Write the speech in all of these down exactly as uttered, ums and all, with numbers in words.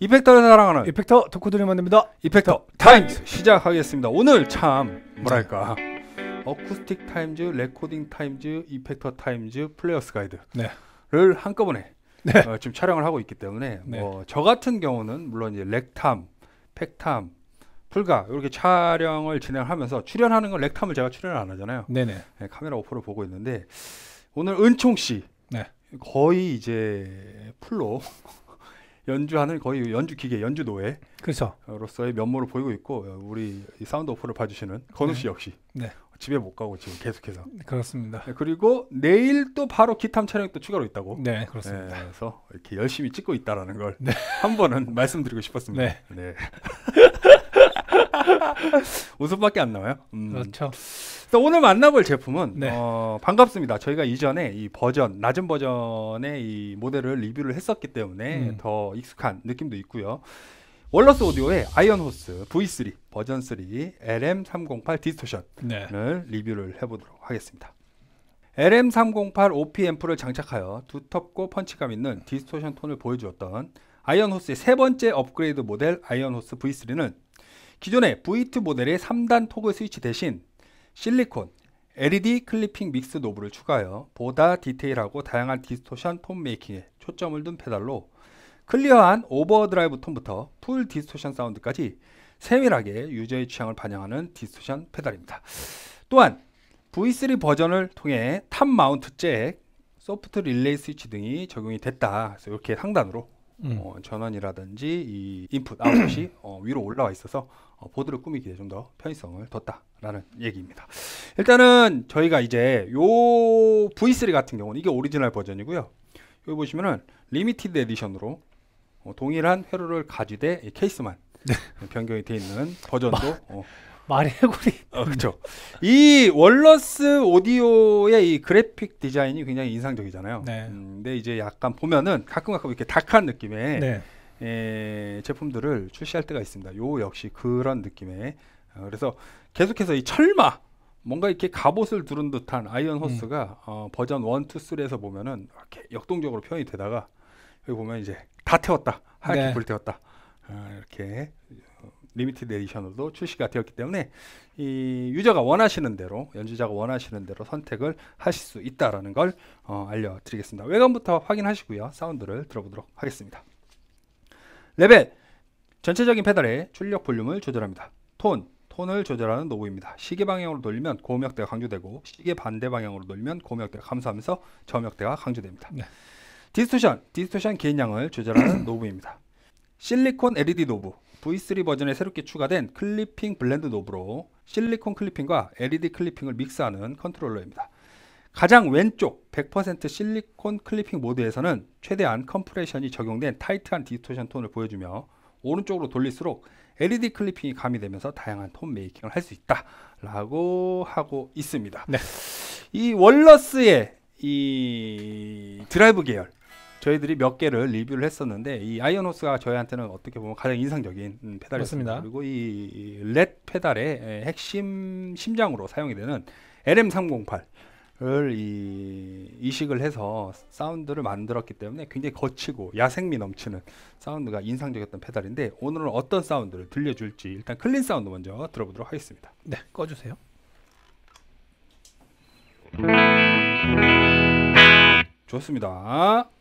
이펙터를 사랑하는 이펙터 덕후들이 만듭니다. 이펙터 타임즈 시작하겠습니다. 오늘 참 뭐랄까 어쿠스틱 타임즈, 레코딩 타임즈, 이펙터 타임즈, 플레이어스 가이드를 네. 한꺼번에 네. 어, 지금 촬영을 하고 있기 때문에 네. 뭐 저 같은 경우는 물론 이제 렉탐, 팩탐, 풀가 이렇게 촬영을 진행하면서 출연하는 건 렉탐을 제가 출연을 안 하잖아요. 네네. 네, 카메라 오퍼를 보고 있는데 오늘 은총 씨 네. 거의 이제 풀로 연주하는 거의 연주 기계 연주 노예 그렇죠. 로서의 면모를 보이고 있고 우리 이 사운드 오퍼를 봐주시는 건우 씨 네. 역시 네. 집에 못 가고 지금 계속해서 그렇습니다. 네, 그리고 내일 또 바로 기탐 촬영이 또 추가로 있다고. 네, 그렇습니다. 네, 그래서 이렇게 열심히 찍고 있다라는 걸 네. 한 번은 말씀드리고 싶었습니다. 네. 네. 웃음밖에 안 나와요. 음. 그렇죠. 또 오늘 만나볼 제품은 네. 어, 반갑습니다. 저희가 이전에 이 버전 낮은 버전의 이 모델을 리뷰를 했었기 때문에 음. 더 익숙한 느낌도 있고요. 월러스 오디오의 아이언호스 브이 쓰리 버전 쓰리 엘엠 삼공팔 디스토션을 네. 리뷰를 해보도록 하겠습니다. 엘엠 삼공팔 오피 앰프를 장착하여 두텁고 펀치감 있는 디스토션 톤을 보여주었던 아이언호스의 세 번째 업그레이드 모델 아이언호스 브이 쓰리는 기존의 브이 투 모델의 삼 단 토글 스위치 대신 실리콘 엘이디 클리핑 믹스 노브를 추가하여 보다 디테일하고 다양한 디스토션 톤 메이킹에 초점을 둔 페달로 클리어한 오버드라이브 톤부터 풀 디스토션 사운드까지 세밀하게 유저의 취향을 반영하는 디스토션 페달입니다. 또한 브이 쓰리 버전을 통해 탑 마운트 잭, 소프트 릴레이 스위치 등이 적용이 됐다. 그래서 이렇게 상단으로 음. 어, 전원이라든지 이 인풋, 아웃풋이 어, 위로 올라와 있어서 어, 보드를 꾸미기에 좀 더 편의성을 뒀다라는 얘기입니다. 일단은 저희가 이제 요 브이 쓰리 같은 경우는 이게 오리지널 버전이고요. 여기 보시면은 리미티드 에디션으로 어, 동일한 회로를 가지되 이 케이스만 네. 변경이 되어 있는 버전도 어, 말의 해골이. 어, 그렇죠. 이 월러스 오디오의 이 그래픽 디자인이 굉장히 인상적이잖아요. 네. 음, 근데 이제 약간 보면은 가끔 가끔 이렇게 다크한 느낌의 네. 에, 제품들을 출시할 때가 있습니다. 요 역시 그런 느낌의 어, 그래서 계속해서 이 철마 뭔가 이렇게 갑옷을 두른 듯한 아이언 호스가 음. 어, 버전 일, 이, 삼에서 보면은 이렇게 역동적으로 표현이 되다가 여기 보면 이제 다 태웠다 하얗게 네. 불태웠다 어, 이렇게 리미티드 에디션으로도 출시가 되었기 때문에 이 유저가 원하시는 대로 연주자가 원하시는 대로 선택을 하실 수 있다라는 걸 어, 알려드리겠습니다. 외관부터 확인하시고요. 사운드를 들어보도록 하겠습니다. 레벨 전체적인 페달의 출력 볼륨을 조절합니다. 톤 톤을 조절하는 노브입니다. 시계 방향으로 돌리면 고음역대가 강조되고 시계 반대 방향으로 돌리면 고음역대가 감소하면서 저음역대가 강조됩니다. 네. 디스토션 디스토션 게인량을 조절하는 노브입니다. 실리콘 엘이디 노브 브이 쓰리 버전에 새롭게 추가된 클리핑 블렌드 노브로 실리콘 클리핑과 엘이디 클리핑을 믹스하는 컨트롤러입니다. 가장 왼쪽 백 퍼센트 실리콘 클리핑 모드에서는 최대한 컴프레션이 적용된 타이트한 디스토션 톤을 보여주며 오른쪽으로 돌릴수록 엘이디 클리핑이 가미되면서 다양한 톤 메이킹을 할 수 있다 라고 하고 있습니다. 네. 이 월러스의 이 드라이브 계열 저희들이 몇 개를 리뷰를 했었는데 이 아이언호스가 저희한테는 어떻게 보면 가장 인상적인 음, 페달이었습니다. 맞습니다. 그리고 이 렛 페달의 핵심 심장으로 사용이 되는 엘엠 삼공팔을 이 이식을 해서 사운드를 만들었기 때문에 굉장히 거치고 야생미 넘치는 사운드가 인상적이었던 페달인데 오늘은 어떤 사운드를 들려줄지 일단 클린 사운드 먼저 들어보도록 하겠습니다. 네. 꺼주세요. 좋습니다.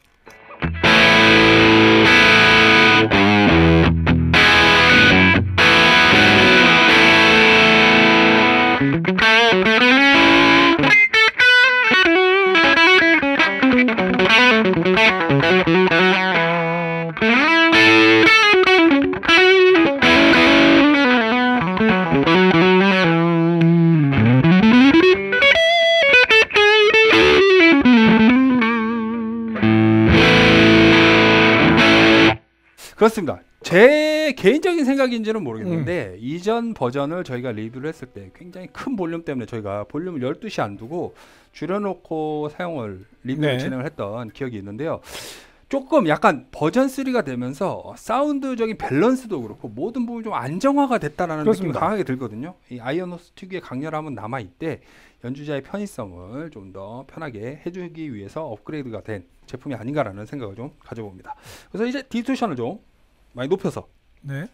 그렇습니다. 제 개인적인 생각인지는 모르겠는데 음. 이전 버전을 저희가 리뷰를 했을 때 굉장히 큰 볼륨 때문에 저희가 볼륨을 열두 시 안 두고 줄여놓고 사용을 리뷰를 네. 진행을 했던 기억이 있는데요. 조금 약간 버전 쓰리가 되면서 사운드적인 밸런스도 그렇고 모든 부분이 좀 안정화가 됐다라는 그렇습니다. 느낌이 강하게 들거든요. 이 아이언호스 특유의 강렬함은 남아있대 연주자의 편의성을 좀 더 편하게 해주기 위해서 업그레이드가 된 제품이 아닌가라는 생각을 좀 가져봅니다. 그래서 이제 디스토션을 좀 많이 높여서. 네.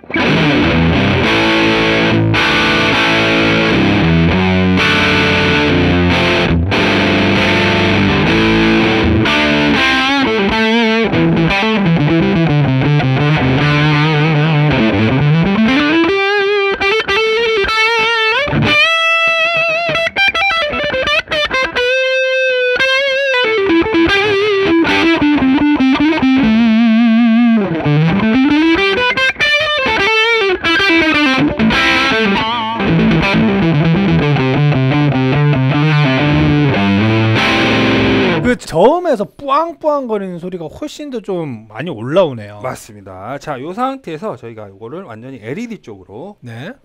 그 저음에서 뿌앙뿌앙 거리는 소리가 훨씬 더 좀 많이 올라오네요. 맞습니다. 자, 이 상태에서 저희가 이거를 완전히 엘이디 쪽으로 네.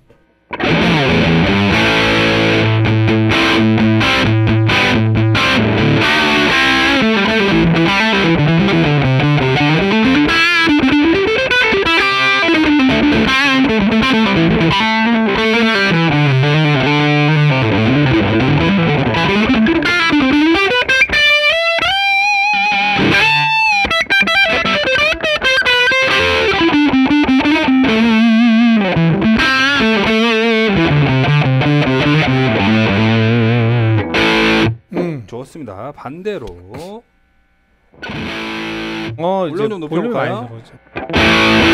음. 좋습니다. 반대로 어, 볼륨 이제 좀 볼륨이 많이 높여볼까요? 적어져.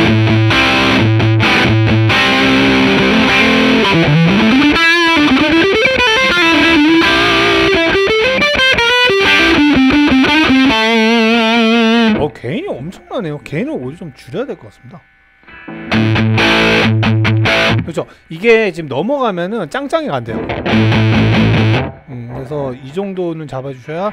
어, 개인이 엄청나네요. 개인은 오히려 좀 줄여야 될 것 같습니다. 그렇죠. 이게 지금 넘어가면은 짱짱이가 안 돼요. 음, 그래서 이 정도는 잡아주셔야.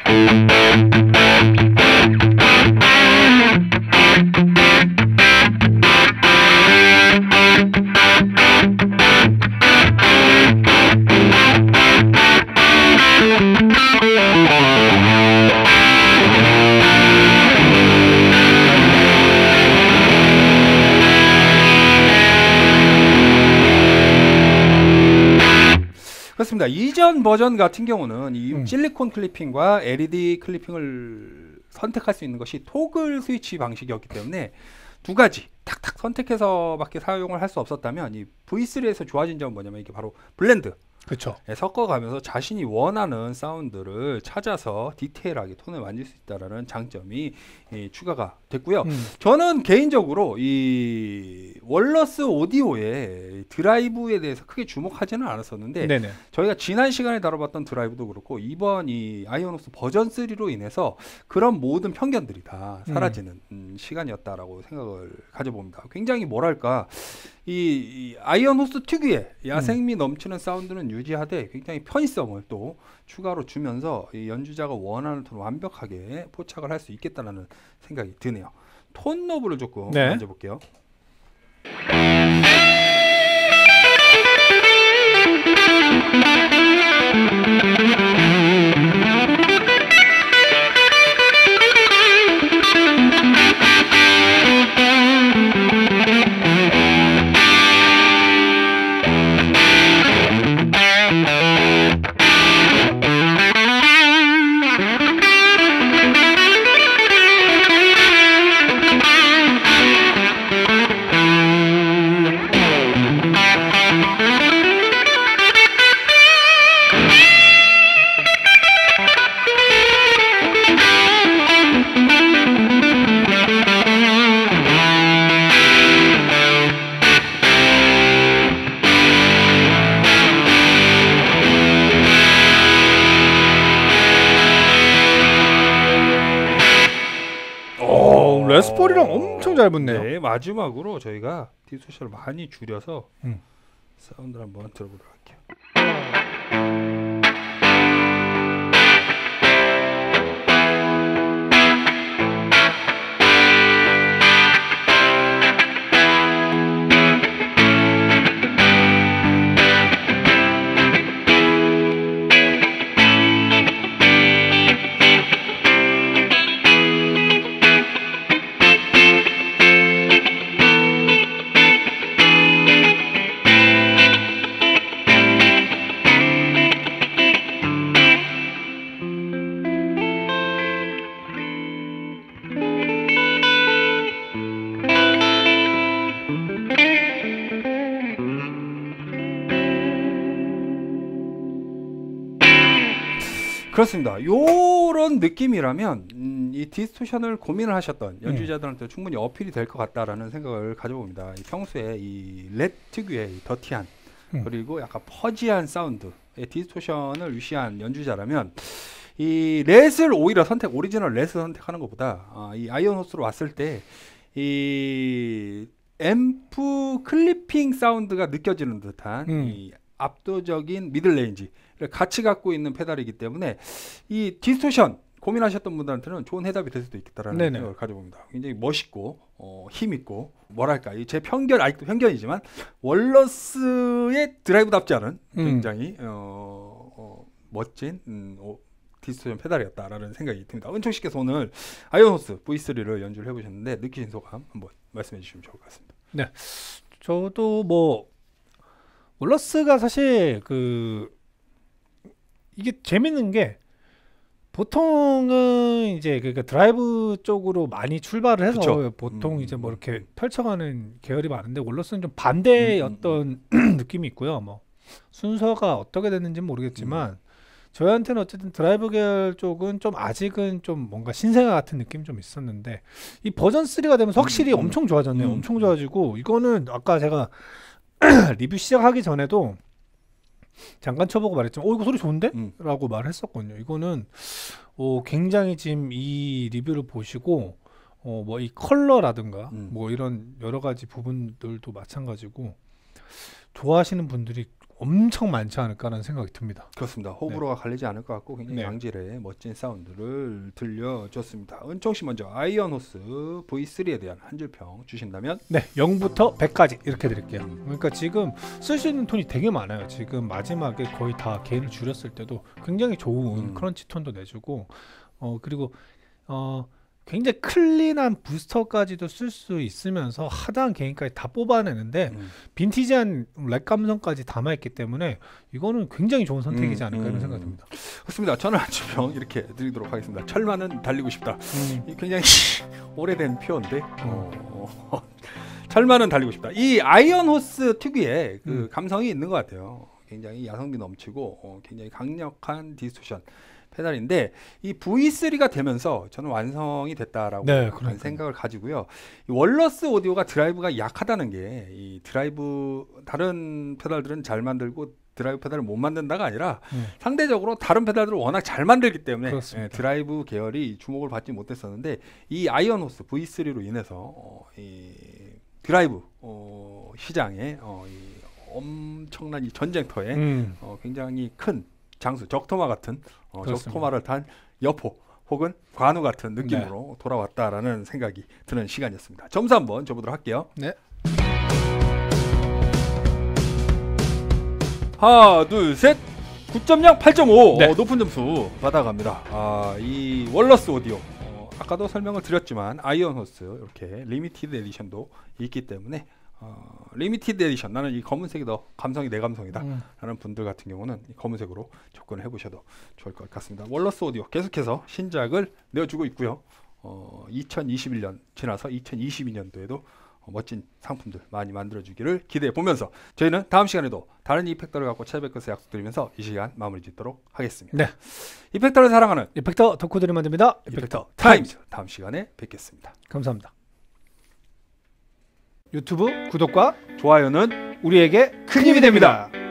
그렇습니다. 이전 버전 같은 경우는 이 음. 실리콘 클리핑과 엘이디 클리핑을 선택할 수 있는 것이 토글 스위치 방식이었기 때문에 두 가지 탁탁 선택해서밖에 사용을 할 수 없었다면 이 브이 쓰리에서 좋아진 점은 뭐냐면 이게 바로 블렌드 그렇죠. 예, 섞어가면서 자신이 원하는 사운드를 찾아서 디테일하게 톤을 만질 수 있다는 장점이 예, 추가가 됐고요. 음. 저는 개인적으로 이 월러스 오디오의 드라이브에 대해서 크게 주목하지는 않았었는데 네네. 저희가 지난 시간에 다뤄봤던 드라이브도 그렇고 이번 이 아이오노스 버전 쓰리로 인해서 그런 모든 편견들이 다 사라지는 음, 시간이었다라고 생각을 가져봅니다. 굉장히 뭐랄까 이, 이 아이오노스 특유의 야생미 넘치는 사운드는 유지하되 굉장히 편의성을 또 추가로 주면서 이 연주자가 원하는 톤을 완벽하게 포착을 할 수 있겠다는 생각이 드네요. 톤 노브를 조금 네. 만져볼게요. 오, 레스폴이랑 엄청 잘 붙네요. 네, 마지막으로 저희가 디스토션을 많이 줄여서 음. 사운드를 한번 들어보도록 할게요. 그렇습니다. 요런 느낌이라면 음, 이 디스토션을 고민을 하셨던 연주자들한테 음. 충분히 어필이 될 것 같다라는 생각을 가져봅니다. 이 평소에 이 렛 특유의 이 더티한 음. 그리고 약간 퍼지한 사운드의 디스토션을 유시한 연주자라면 이 렛을 오히려 선택, 오리지널 렛을 선택하는 것보다 아, 이 아이언 호스로 왔을 때 이 앰프 클리핑 사운드가 느껴지는 듯한 음. 이 압도적인 미들 레인지를 같이 갖고 있는 페달이기 때문에 이 디스토션 고민하셨던 분들한테는 좋은 해답이 될 수도 있겠다라는 네네. 생각을 가져봅니다. 굉장히 멋있고 어, 힘있고 뭐랄까 이 제 편견 아직도 편견이지만 월러스의 드라이브답지 않은 굉장히 음. 어, 어, 멋진 음, 어, 디스토션 페달이었다라는 생각이 듭니다. 은총 씨께서 오늘 아이언 호스 브이 쓰리를 연주를 해보셨는데 느끼신 소감 한번 말씀해 주시면 좋을 것 같습니다. 네, 저도 뭐 월러스가 사실 그 이게 재밌는 게 보통은 이제 그러니까 드라이브 쪽으로 많이 출발을 해서 그쵸? 보통 음, 이제 뭐 이렇게 음. 펼쳐가는 계열이 많은데 월러스는 좀 반대의 음, 어떤 음. 느낌이 있고요. 뭐 순서가 어떻게 됐는지는 모르겠지만 음. 저희한테는 어쨌든 드라이브 계열 쪽은 좀 아직은 좀 뭔가 신생아 같은 느낌이 좀 있었는데 이 버전 쓰리가 되면서 확실히 음, 엄청 좋아졌네요. 음, 엄청 좋아지고 이거는 아까 제가 리뷰 시작하기 전에도 잠깐 쳐보고 말했지만 어 이거 소리 좋은데? 음. 라고 말을 했었거든요. 이거는 어, 굉장히 지금 이 리뷰를 보시고 어, 뭐 이 컬러라든가 음. 뭐 이런 여러 가지 부분들도 마찬가지고 좋아하시는 분들이 엄청 많지 않을까라는 생각이 듭니다. 그렇습니다. 호불호가 네. 갈리지 않을 것 같고 굉장히 네. 양질의 멋진 사운드를 들려줬습니다. 은총 씨 먼저 아이언 호스 브이 쓰리에 대한 한 줄 평 주신다면? 네, 영부터 백까지 이렇게 드릴게요. 그러니까 지금 쓸 수 있는 톤이 되게 많아요. 지금 마지막에 거의 다 게인을 줄였을 때도 굉장히 좋은 음. 크런치 톤도 내주고 어 그리고 어 굉장히 클린한 부스터까지도 쓸 수 있으면서 하드한 게인까지 다 뽑아내는데 음. 빈티지한 렉 감성까지 담아있기 때문에 이거는 굉장히 좋은 선택이지 않을까 음, 이런 생각이 듭니다. 그렇습니다. 저는 한주평 이렇게 드리도록 하겠습니다. 철만은 달리고 싶다. 음. 굉장히 오래된 표현인데 어, 어, 철만은 달리고 싶다. 이 아이언 호스 특유의 그 음. 감성이 있는 것 같아요. 굉장히 야성미 넘치고 어, 굉장히 강력한 디스토션 페달인데 이 브이 쓰리가 되면서 저는 완성이 됐다라고 네, 생각을 가지고요. 이 월러스 오디오가 드라이브가 약하다는 게 이 드라이브 다른 페달들은 잘 만들고 드라이브 페달을 못 만든다가 아니라 음. 상대적으로 다른 페달들을 워낙 잘 만들기 때문에 예, 드라이브 계열이 주목을 받지 못했었는데 이 아이언 호스 브이 쓰리로 인해서 어, 이 드라이브 어, 시장에 어, 이 엄청난 이 전쟁터에 음. 어, 굉장히 큰 장수, 적토마 같은 어, 적토마를 탄 여포 혹은 관우 같은 느낌으로 네. 돌아왔다라는 생각이 드는 시간이었습니다. 점수 한번 줘보도록 할게요. 네. 하나, 둘, 셋. 구 점 영, 팔 점 오. 네. 어, 높은 점수 받아갑니다. 아, 이 월러스 오디오 어, 아까도 설명을 드렸지만 아이언 호스 이렇게 리미티드 에디션도 있기 때문에 어, 리미티드 에디션 나는 이 검은색이 더 감성이 내 감성이다 음. 라는 분들 같은 경우는 이 검은색으로 접근을 해보셔도 좋을 것 같습니다. 월러스 오디오 계속해서 신작을 내어주고 있고요. 어, 이천이십일 년 지나서 이천이십이 년도에도 어, 멋진 상품들 많이 만들어주기를 기대해보면서 저희는 다음 시간에도 다른 이펙터를 갖고 찾아뵐 것을 약속드리면서 이 시간 마무리 짓도록 하겠습니다. 네. 이펙터를 사랑하는 이펙터 덕후들이 만듭니다. 이펙터, 이펙터 타임즈. 다음 시간에 뵙겠습니다. 감사합니다. 유튜브 구독과 좋아요는 우리에게 큰 힘이 됩니다.